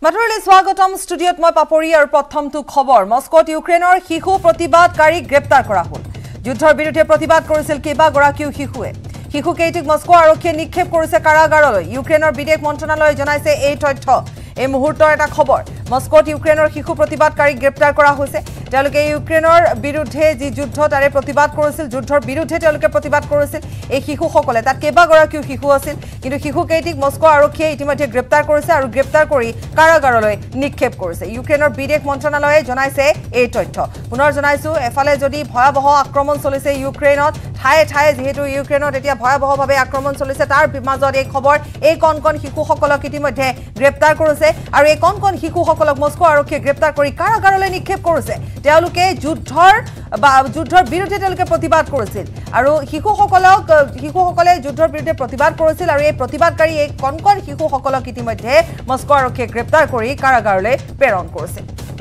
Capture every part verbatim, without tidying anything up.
মাতৰলৈ স্বাগতম ষ্টুডিঅত মই পাপৰি আৰু প্ৰথমটো খবৰ মস্কোত ইউক্ৰেইনৰ শিশু প্ৰতিবাদকাৰী গ্ৰেপ্তাৰ কৰা হ'ল যুদ্ধৰ বিৰুদ্ধে প্ৰতিবাদ কৰিছিল কেবা গৰাকীও শিশুৱে শিশু কেইটিক মস্কো আৰক্ষীয়ে নিক্ষেপ কৰিছে কাৰাগাৰলৈ ইউক্ৰেইনৰ বিদেশ মন্ত্ৰণালয়ে জনাইছে এই তথ্য এই মুহূৰ্তৰ এটা খবৰ মস্কোত ইউক্ৰেইনৰ শিশু প্ৰতিবাদকাৰী গ্ৰেপ্তাৰ কৰা হৈছে তেওঁলোকে ইউক্ৰেইনৰ বিৰুদ্ধে যি যুদ্ধ তাৰে প্ৰতিবাদ কৰিছিল যুদ্ধৰ বিৰুদ্ধে তেওঁলোকে প্ৰতিবাদ কৰিছিল এই শিশুসকলে তাত কেবা গৰাকীও শিশু আছিল কিন্তু শিশু কেইটিক মস্কো আৰক্ষীয়ে ইতিমধ্যে গ্ৰেপ্তাৰ কৰিছে আৰু গ্ৰেপ্তাৰ কৰি কাৰাগাৰলৈ নিক্ষেপ কৰিছে ইউক্ৰেইনৰ বিদেশ মন্ত্ৰণালয়ে জনাইছে এই তথ্য পুনৰ জনাইছো এফালে যদি ভয়াবহ আক্ৰমণ চলিছে ইউক্ৰেইনত ঠায়ে ঠায়ে যেহেতু ইউক্ৰেইনত এতিয়া ভয়াবহভাৱে আক্ৰমণ চলিছে তাৰ মাজত এই খবৰ এই কণ কণ শিশুসকলক ইতিমধ্যে গ্ৰেপ্তাৰ কৰিছে আৰু এই কণ কণ শিশুসকলক মস্কো আৰক্ষীয়ে গ্ৰেপ্তাৰ কৰি কাৰাগাৰলৈ নিক্ষেপ কৰিছে তেওঁলোকে যুদ্ধৰ বা যুদ্ধৰ বিৰুদ্ধে তেওঁলোকে প্ৰতিবাদ কৰিছিল আৰু শিশুসকলক শিশুসকলে যুদ্ধৰ বিৰুদ্ধে প্ৰতিবাদ কৰিছিল আৰু এই প্ৰতিবাদকাৰী এই কণ কণ শিশুসকলক ইতিমধ্যে মস্কো আৰক্ষীয়ে গ্ৰেপ্তাৰ কৰি কাৰাগাৰলৈ প্ৰেৰণ কৰিছে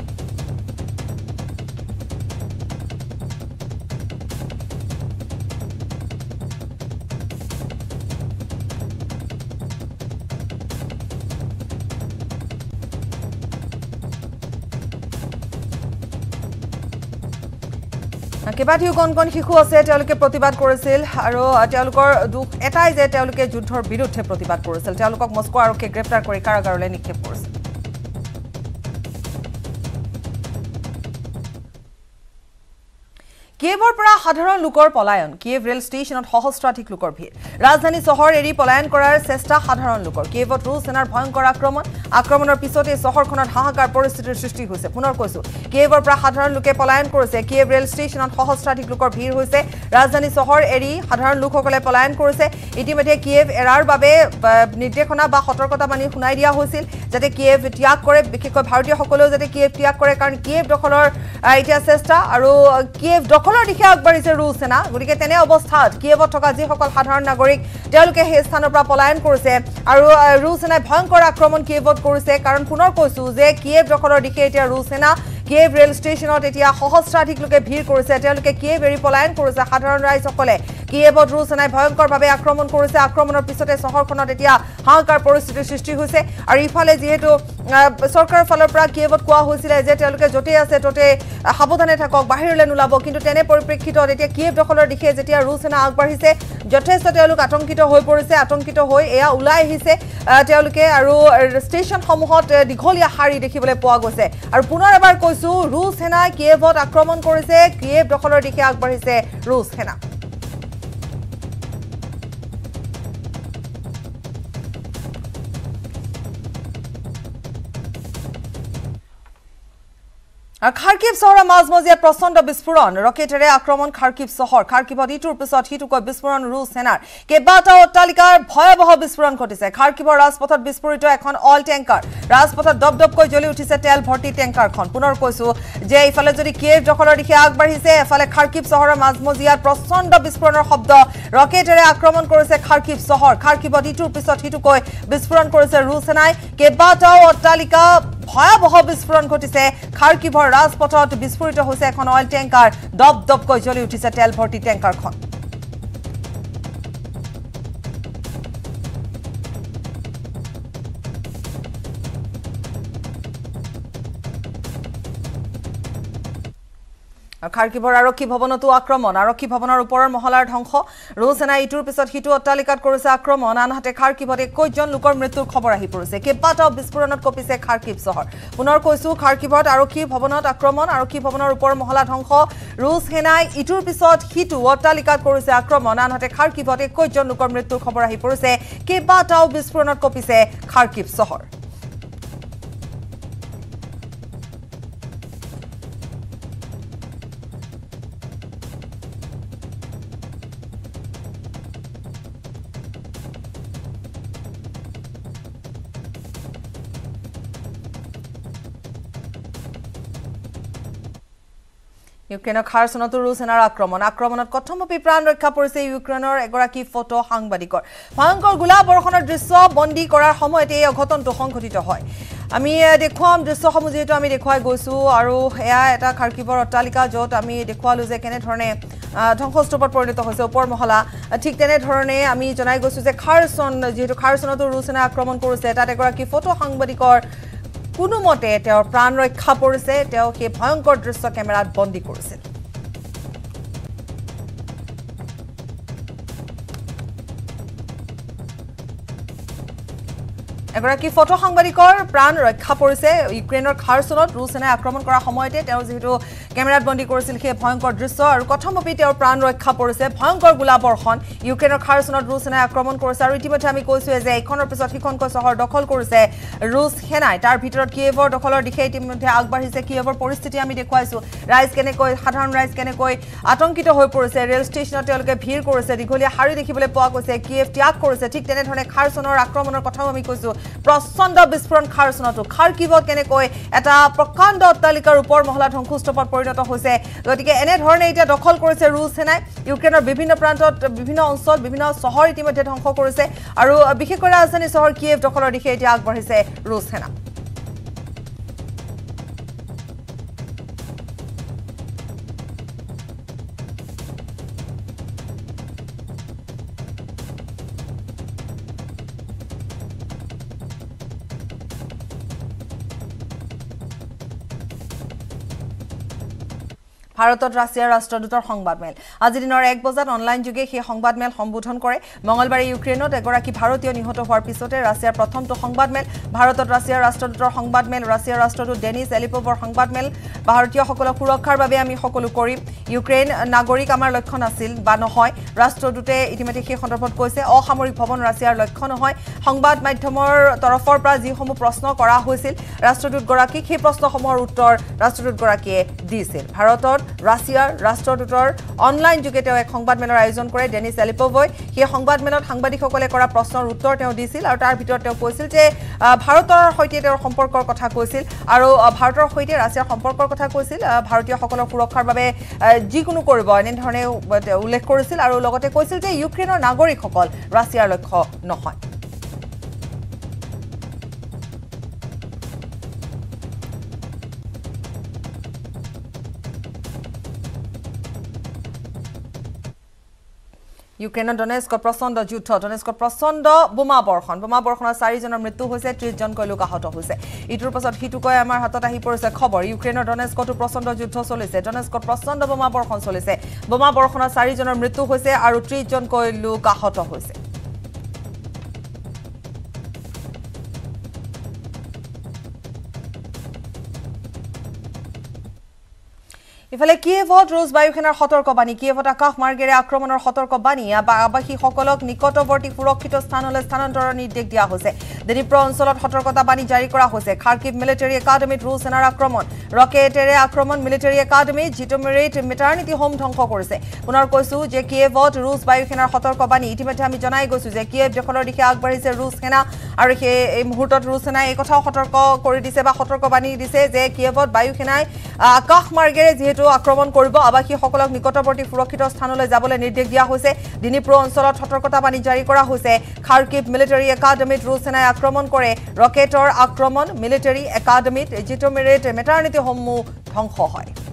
কেবাটিও কণ কণ শিশু আছে তেওঁলোকে প্ৰতিবাদ কৰিছিল আৰু তেওঁলোকৰ দুখ এটাই যে তেওঁলোকে যুদ্ধৰ বিৰুদ্ধে প্ৰতিবাদ কৰিছিল তেওঁলোকক মস্কো আৰক্ষীয়ে গ্ৰেপ্তাৰ কৰি কাৰাগাৰলৈ নিক্ষেপ কৰিছিল কিয়েভৰ পৰা সাধাৰণ লোকৰ পলায়ন কিয়েভ ৰেল ষ্টেচনত সহস্ৰাধিক লোকৰ ভিৰ ৰাজধানী চহৰ এৰি পলায়ন কৰাৰ চেষ্টা সাধাৰণ লোকৰ কিয়েভত ৰুছ সেনাৰ ভয়ংকৰ আক্ৰমণ আক্ৰমণৰ পিছতে চহৰখনত হাহাকাৰ পৰিস্থিতিৰ সৃষ্টি হৈছে পুনৰ কৈছো কিয়েভৰ পৰা সাধাৰণ লোকে পলায়ন কৰিছে কিয়েভ ৰেল ষ্টেচনত সহস্ৰাধিক লোকৰ ভিৰ হৈছে ৰাজধানী চহৰ এৰি সাধাৰণ লোকসকলে পলায়ন কৰিছে ইতিমধ্যে কিয়েভ এৰাৰ বাবে নিৰ্দেশনা বা সতৰ্কতাবাণী শুনাই দিয়া হৈছিল যাতে কিয়েভ ত্যাগ কৰে বিশেষকৈ ভাৰতীয়সকলেও যাতে কিয়েভ ত্যাগ কৰে কাৰণ কিয়েভ দখলৰ এতিয়া চেষ্টা আৰু কিয়েভ দখলৰ দিশে আগবাঢ়িছে ৰুছ সেনা গতিকে তেনে অৱস্থাত কিয়েভত থকা যিসকল সাধাৰণ নাগৰিক তেওঁলোকে সেই স্থানৰ পৰা পলায়ন কৰিছে আৰু ৰুছ সেনাই ভয়ংকৰ আক্ৰমণ কিয়েভত কৰিছে কাৰণ পুনৰ কৈছো যে কিয়েভ দখলৰ দিশে এতিয়া ৰুছ সেনা কিয়েভ ৰেল ষ্টেচনত এতিয়া সহস্ৰাধিক লোকে ভিৰ কৰিছে তেওঁলোকে কিয়েভ এৰি পলায়ন কৰিছে সাধাৰণ ৰাইজসকলে কিয়েভত ৰুছ সেনাই ভয়ংকৰভাৱে আক্ৰমণ কৰিছে আক্ৰমণৰ পিছতে চহৰখনত এতিয়া হাহাকাৰ পৰিস্থিতিৰ সৃষ্টি হৈছে আৰু ইফালে যিহেতু চৰকাৰৰ ফালৰ পৰা কিয়েভত কোৱা হৈছিল যে তেওঁলোকে য'তে আছে ত'তে সাৱধানে থাকক বাহিৰলৈ নোলাব কিন্তু তেনে পৰিপ্ৰেক্ষিতত এতিয়া কিয়েভ দখলৰ দিশে যেতিয়া ৰুছ সেনা আগবাঢ়িছে যথেষ্ট তেওঁলোক আতংকিত হৈ পৰিছে আতংকিত হৈ এয়া ওলাই আহিছে তেওঁলোকে আৰু ষ্টেচনসমূহত দীঘলীয়া শাৰী দেখিবলৈ পোৱা গৈছে আৰু পুনৰ এবাৰ কৈছো ৰুছ সেনাই কিয়েভত আক্ৰমণ কৰিছে কিয়েভ দখলৰ দিশে আগবাঢ়িছে ৰুছ সেনা খাৰ্কিভ চহৰৰ মাজমজিয়াত প্ৰচণ্ড বিস্ফোৰণ ৰকেটেৰে আক্ৰমণ খাৰ্কিভ চহৰ খাৰ্কিভত ইটোৰ পিছত সিটোকৈ বিস্ফোৰণ ৰুছ সেনাৰ কেইবাটাও অট্টালিকাৰ ভয়াবহ বিস্ফোৰণ ঘটিছে খাৰ্কিভৰ ৰাজপথত বিস্ফোৰিত এখন অইল টেংকাৰ ৰাজপথত দপদপকৈ জ্বলি উঠিছে তেল ভৰ্তি টেংকাৰখন পুনৰ কৈছো যে ইফালে যদি কিয়েভ দখলৰ দিশে আগবাঢ়িছে এফালে খাৰ্কিভ চহৰৰ মাজমজিয়াত প্ৰচণ্ড বিস্ফোৰণৰ শব্দ ৰকেটেৰে আক্ৰমণ কৰিছে খাৰ্কিভ চহৰ খাৰ্কিভত ইটোৰ পিছত সিটোকৈ বিস্ফোৰণ কৰিছে ৰুছ সেনাই কেইবাটাও অট্টালিকা ভয়াবহ বিস্ফোৰণ ঘটিছে খাৰ্কিভৰ ৰাজপথত বিস্ফোৰিত হৈছে এখন অইল টেংকাৰ দপদপকৈ জ্বলি উঠিছে তেল ভৰ্তি টেংকাৰখন খাৰ্কিভৰ আৰক্ষী ভৱনতো আক্ৰমণ আৰক্ষী ভৱনৰ ওপৰৰ মহলাৰ ধ্বংস ৰুছ সেনাই ইটোৰ পিছত সিটো অট্টালিকাত কৰিছে আক্ৰমণ আনহাতে খাৰ্কিভত একৈশজন লোকৰ মৃত্যুৰ খবৰ আহি পৰিছে কেইবাটাও বিস্ফোৰণত কঁপিছে খাৰ্কিভ চহৰ পুনৰ কৈছো খাৰ্কিভত আৰক্ষী ভৱনত আক্ৰমণ আৰক্ষী ভৱনৰ ওপৰৰ মহলা ধ্বংস ৰুছ সেনাই ইটোৰ পিছত সিটো অট্টালিকাত কৰিছে আক্ৰমণ আনহাতে খাৰ্কিভত একৈশজন লোকৰ মৃত্যুৰ খবৰ আহি পৰিছে কেইবাটাও বিস্ফোৰণত কঁপিছে খাৰ্কিভ চহৰ ইউক্ৰেইনৰ খাৰচনতো ৰুছ সেনাৰ আক্ৰমণ আক্ৰমণত কথমপি প্ৰাণ ৰক্ষা পৰিছে ইউক্ৰেইনৰ এগৰাকী ফটো সাংবাদিকৰ ভয়ংকৰ গোলা বৰ্ষণৰ দৃশ্য বন্দী কৰাৰ সময়তে এই অঘটনটো সংঘটিত হয় আমি দেখুৱাম দৃশ্যসমূহ যেহেতু আমি দেখুৱাই গৈছো আৰু এয়া এটা খাৰ্কিভৰ অট্টালিকা য'ত আমি দেখুৱালো যে কেনে ধৰণে ধ্বংসস্তূপত পৰিণত হৈছে ওপৰ মহলা ঠিক তেনে ধৰণে আমি জনাই গৈছো যে খাৰচন যেহেতু খাৰচনতো ৰুছ সেনাই আক্ৰমণ কৰিছে তাত এগৰাকী ফটো সাংবাদিকৰ কোনোমতে তেওঁৰ প্ৰাণ ৰক্ষা পৰিছে তেওঁ সেই ভয়ংকৰ দৃশ্য কেমেৰাত বন্দী কৰিছিল এগৰাকী ফটো সাংবাদিকৰ প্ৰাণ ৰক্ষা পৰিছে ইউক্ৰেইনৰ খাৰছনত ৰুছ সেনাই আক্ৰমণ কৰাৰ সময়তে তেওঁ যেহেতু কেমেৰাত বন্দী কৰিছিল সেই ভয়ংকৰ দৃশ্য আৰু কথমপি তেওঁৰ প্ৰাণ ৰক্ষা পৰিছে ভয়ংকৰ গোলাবৰ্ষণ ইউক্ৰেইনৰ খাৰছনত ৰুছ সেনাই আক্ৰমণ কৰিছে আৰু ইতিমধ্যে আমি কৈছো যে এইখনৰ পিছত সিখনকৈ চহৰ দখল কৰিছে ৰুছ সেনাই তাৰ ভিতৰত কিয়েভৰ দখলৰ দিশে ইতিমধ্যে আগবাঢ়িছে কিয়েভৰ পৰিস্থিতি আমি দেখুৱাইছো ৰাইজ কেনেকৈ সাধাৰণ ৰাইজ কেনেকৈ আতংকিত হৈ পৰিছে ৰেল ষ্টেচনত তেওঁলোকে ভিৰ কৰিছে দীঘলীয়া শাৰী দেখিবলৈ পোৱা গৈছে কিয়েভ ত্যাগ কৰিছে ঠিক তেনেধৰণে খাৰছনৰ আক্ৰমণৰ কথাও আমি কৈছো প্ৰচণ্ড বিস্ফোৰণ খাৰছনতো খাৰকিভত কেনেকৈ এটা প্ৰকাণ্ড অট্টালিকাৰ ওপৰ মহলা ধ্বংসস্তূপত পৰিণত হৈছে গতিকে এনে ধৰণে এতিয়া দখল কৰিছে ৰুছ সেনাই ইউক্ৰেইনৰ বিভিন্ন প্ৰান্তত বিভিন্ন অঞ্চল বিভিন্ন চহৰ ইতিমধ্যে ধ্বংস কৰিছে আৰু বিশেষকৈ ৰাজধানী চহৰ কিয়েভ দখলৰ দিশে এতিয়া আগবাঢ়িছে ৰুছ সেনা ভাৰতত ৰাছিয়াৰ ৰাষ্ট্ৰদূতৰ সংবাদমেল আজি দিনৰ এক বজাত অনলাইন যোগে সেই সংবাদমেল সম্বোধন কৰে মঙলবাৰে ইউক্ৰেইনত এগৰাকী ভাৰতীয় নিহত হোৱাৰ পিছতে ৰাছিয়াৰ প্ৰথমটো সংবাদমেল ভাৰতত ৰাছিয়াৰ ৰাষ্ট্ৰদূতৰ সংবাদমেল ৰাছিয়াৰ ৰাষ্ট্ৰদূত ডেনিছ এলিপোভৰ সংবাদমেল ভাৰতীয়সকলক সুৰক্ষাৰ বাবে আমি সকলো কৰিম ইউক্ৰেইন নাগৰিক আমাৰ লক্ষ্য নাছিল বা নহয় ৰাষ্ট্ৰদূতে ইতিমধ্যে সেই সন্দৰ্ভত কৈছে অসামৰিক ভৱন ৰাছিয়াৰ লক্ষ্য নহয় সংবাদ মাধ্যমৰ তৰফৰ পৰা যিসমূহ প্ৰশ্ন কৰা হৈছিল ৰাষ্ট্ৰদূতগৰাকীক সেই প্ৰশ্নসমূহৰ উত্তৰ ৰাষ্ট্ৰদূতগৰাকীয়ে দিছিল ভাৰতৰ ৰাছিয়াৰ ৰাষ্ট্ৰদূতৰ অনলাইন যোগে তেওঁ এক সংবাদমেলৰ আয়োজন কৰে ডেনিছ এলিপোভই সেই সংবাদমেলত সাংবাদিকসকলে কৰা প্ৰশ্নৰ উত্তৰ তেওঁ দিছিল আৰু তাৰ ভিতৰত তেওঁ কৈছিল যে ভাৰতৰ সৈতে তেওঁৰ সম্পৰ্কৰ কথা কৈছিল আৰু ভাৰতৰ সৈতে ৰাছিয়াৰ সম্পৰ্কৰ কথা কৈছিল ভাৰতীয়সকলৰ সুৰক্ষাৰ বাবে যিকোনো কৰিব এনেধৰণে উল্লেখ কৰিছিল আৰু লগতে কৈছিল যে ইউক্ৰেইনৰ নাগৰিকসকল ৰাছিয়াৰ লক্ষ্য নহয় ইউক্ৰেইনৰ ডনেস্কত প্ৰচণ্ড যুদ্ধ ডনেস্কত প্ৰচণ্ড বোমা বৰ্ষণ বোমা বৰ্ষণত চাৰিজনৰ মৃত্যু হৈছে ত্ৰিশজনকৈ লোক আহত হৈছে ইটোৰ পাছত সিটোকৈ আমাৰ হাতত আহি পৰিছে খবৰ ইউক্ৰেইনৰ ডনেস্কতো প্ৰচণ্ড যুদ্ধ চলিছে ডনেস্কত প্ৰচণ্ড বোমা বৰ্ষণ চলিছে বোমা বৰ্ষণত চাৰিজনৰ মৃত্যু হৈছে আৰু ত্ৰিশজনকৈ লোক আহত হৈছে ইফালে কিয়েভত ৰুছ বায়ুসেনাৰ সতৰ্কবাণী কিয়েভত আকাশ মাৰ্গেৰে আক্ৰমণৰ সতৰ্কবাণী আবাসীসকলক নিকটৱৰ্তী সুৰক্ষিত স্থানলৈ স্থানান্তৰৰ নিৰ্দেশ দিয়া হৈছে ডনিপ্ৰ অঞ্চলত সতৰ্কতাবাণী জাৰি কৰা হৈছে খাৰ্কিভ মিলিটাৰী একাডেমীত ৰুছ সেনাৰ আক্ৰমণ ৰকেটেৰে আক্ৰমণ মিলিটাৰী একাডেমী জিটোমেৰিট মেটাৰনিটি হোম ধ্বংস কৰিছে পুনৰ কৈছো যে কিয়েভত ৰুছ বায়ুসেনাৰ সতৰ্কবাণী ইতিমধ্যে আমি জনাই গৈছো যে কিয়েভ দখলৰ দিশে আগবাঢ়িছে ৰুছ সেনা আৰু সেই এই মুহূৰ্তত ৰুছ সেনাই এই কথাও সতৰ্ক কৰি দিছে বা সতৰ্কবাণী দিছে যে কিয়েভত বায়ুসেনাই আকাশ মাৰ্গেৰে যিহেতু আক্ৰমণ কৰিব আবাসীসকলক নিকটৱৰ্তী সুৰক্ষিত স্থানলৈ যাবলৈ নিৰ্দেশ দিয়া হৈছে ডনিপ্ৰ অঞ্চলত সতৰ্কতাবাণী জাৰি কৰা হৈছে খাৰ্কিভ মিলিটাৰী একাডেমীত ৰুছ সেনাই আক্ৰমণ কৰে ৰকেটৰ আক্ৰমণ মিলিটাৰী একাডেমীত জিটোমেৰিট মেটাৰনিটি হোমো ধ্বংস হয়